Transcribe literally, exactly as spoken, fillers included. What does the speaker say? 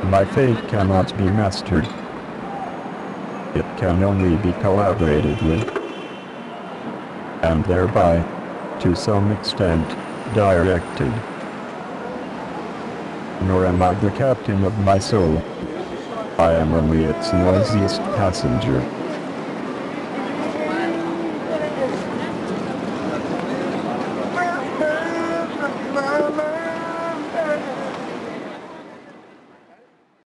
My fate cannot be mastered. It can only be collaborated with, and thereby, to some extent, directed. Nor am I the captain of my soul. I am only its noisiest passenger.